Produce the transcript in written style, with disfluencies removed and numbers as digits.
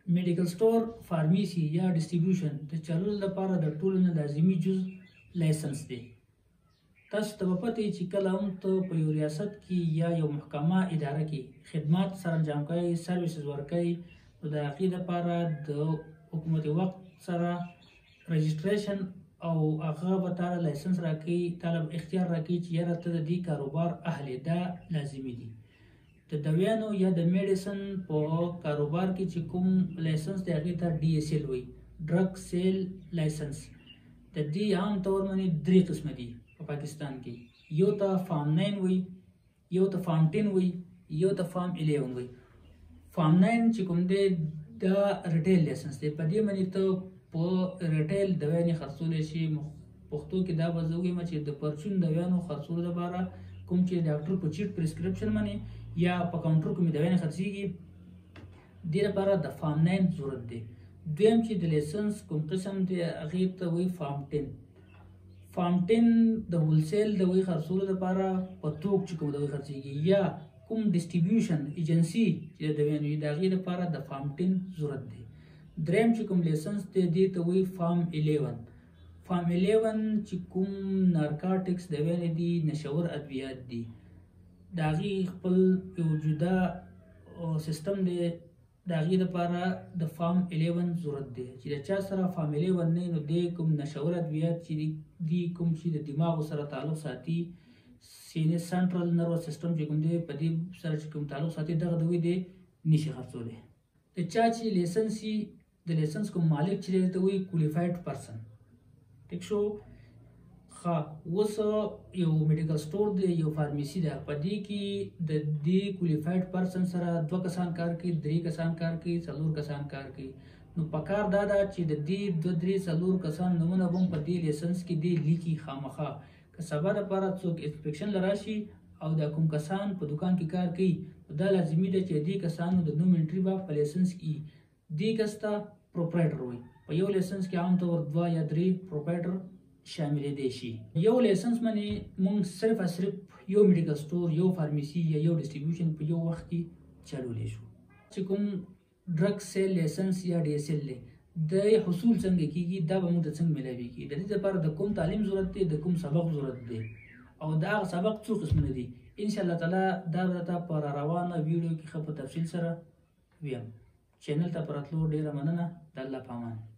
میډیکل سٹور فارمیسي یا ډسټریبیوشن د چلولو لپاره د ټولو نه لازمي جز لایسنس دی. تاسو ته به پته وي چې کله هم ته په یو ریاست کې یا یو محکمه اداره کې خدمات سره انجام کوئ، سرویسز ورکوئ، نو د هغې دپاره د حکومت وقت سره رجسټریشن او هغه به تاله لایسنس راکوي، تاله اختیار راکوي چې یاره ته د دې کاروبار اهل یې. دا لازمي دي. د دویانو یا د میډیسن په کاروبار کې چې کوم لایسنس دی هغې ته DSL وایي، ډرګ سیل لایسنس. د دې عام طور باندې 3 قسمه دي په پاکستان کې. یو ته فارم 9 وایي، یو ته فارم 10 وایي، یو ته فارم 11 وایي. فارم 9 چې کوم دی دا ریټیل لایسنس دی. په دې باندې ته په ریټیل دویانې خرڅولی شي. پښتو کې دا به زه ووایم چې د پرچون دویانو خرڅولو لپاره کوم چې ډاکټر په چیټ پرسکرپشن باندې یا په کاونټر کې مې دویانې خرڅېږي، دې لپاره د فارم 9 ضرورت دی. دویم چې د لایسنس کوم قسم دی هغې ته وایي فارم 10. فارم 10 د هولسیل دوی خرڅولو لپاره په توک چې کوم دوی خرڅېږي یا کوم ډسټریبیوشن ایجنسي چې د دویانو وي د هغې لپاره د فارم 10 ضرورت دی. دریم چې کوم لایسنس دی دې ته وایي فارم 11. فارم 11 چې کوم نارکاټکس دویانې دي، نشور ادویات دي، د هغې خپل یو جدا سیستم دی. د هغې دپاره د فارم 11 ضرورت دی چې د چا سره فارم 11 نه نو دی کوم نشور ادویات چې دي کوم چې د دماغو سره تعلق ساتي، سینس سنټرل نروس سیستم چې کوم دی په دې سره چې کوم تعلق ساتي، دغه دوی دی نشي خرڅولی. د چا چې لایسنس وي د لایسنس کوم مالک چې دی ته وایي کولیفاید پرسن. ټیک شو. ښه، اوس یو میډیکل سټور دی، یو فارمیسي ده، په دې کې د دې کولیفاید پرسن سره 2 کسان کار کوي، 3 کسان کار کوي، 4 کسان کار کوي. نو پکار دا ده چې د دې 2 3 4 کسان نومونه به هم په دې لایسنس کې دی لیکي خامخا، که سبا دپاره څوک انسپکشن له راشي او دا کوم کسان په دکان کې کار کوي دا لازمي ده چې دې کسانو د نوم انټري به په لایسنس کې دې کس ته پروپرایټر وایي. په یو لایسنس کې عام طور 2 یا 3 پروپرایټر شاملېدی شي. یو لایسنس باندې موږ صرف یو میډیکل سټور، یو فارمیسي یا یو ډسټریبیوشن په یو وخت کې چلولی شو. چې کوم ډرګ سیل لایسنس یا DSL دی د حصول څنګه کېږي، دا به موږ ته څنګه میلاویږي. د دې لپاره د کوم تعلیم ضرورت دی، د کوم سبق ضرورت دی، او د هغه سبق څو قسمونه دي. انشاءالله تعالی دا درته په راروانه ویډیو کې ښه په تفصیل سره ویم. چینل ته په راتلو ډېره مننه. د الله په امان.